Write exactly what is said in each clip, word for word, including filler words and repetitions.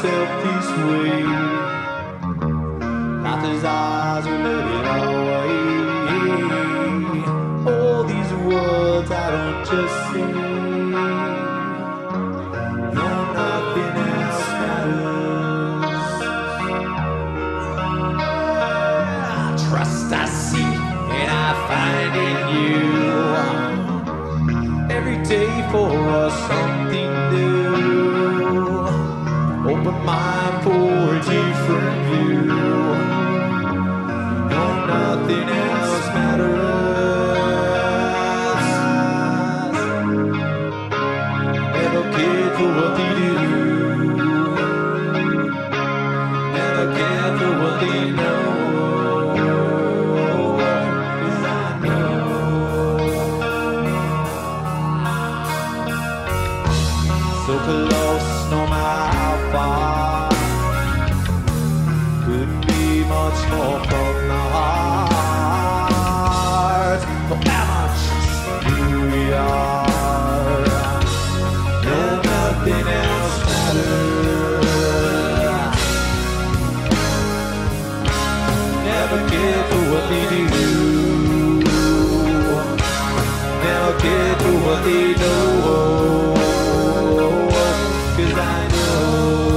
myself this way. Life is ours, we let it away. All these words I don't just say. No, nothing else matters. Trust I see and I find in you. Every day for us something new. Open mind for a different view. No, nothing else matters. Never cared for what they do. Never cared for what they know. So close, no matter how far. Couldn't be much more from the heart. Forever just who we are. No, nothing else matters. Never cared for what they do. Never cared for what they know. Cause I know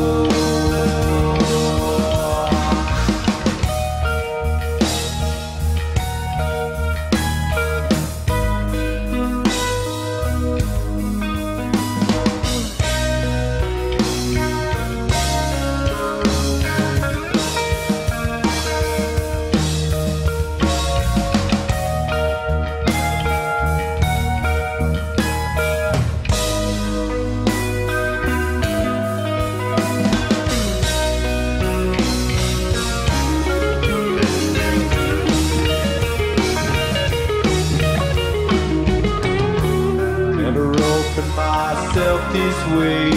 myself this way.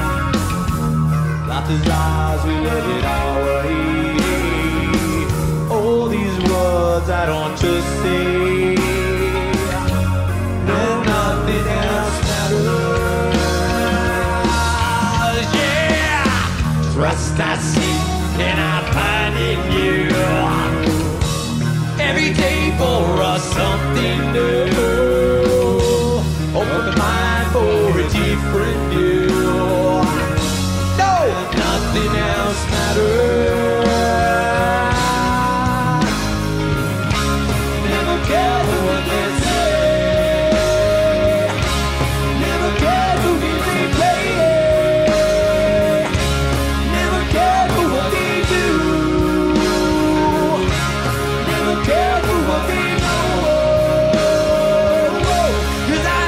Life is ours, we let it our way. All these words I don't just say. No, nothing else matters. Yeah, trust I see and I find in you. Every day for us something new. Open the mind for a different view. No, nothing else matters. Never care what they say. Never care who we play. Never care for what they do. Never care for what they know. Cause I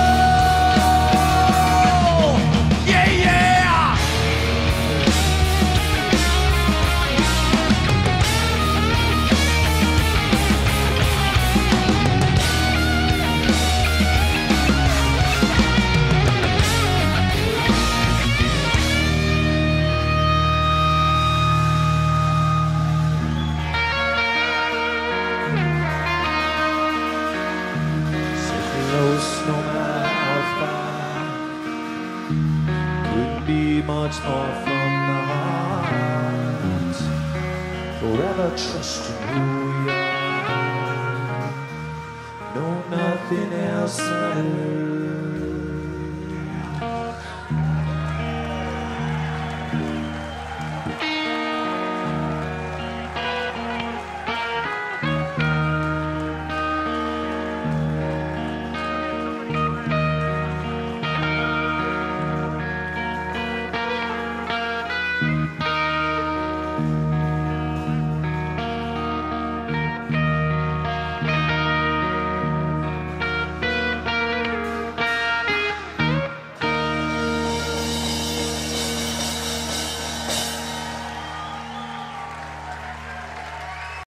no matter how far, couldn't be much more from the heart. Forever trusting who we are. No, nothing else matters.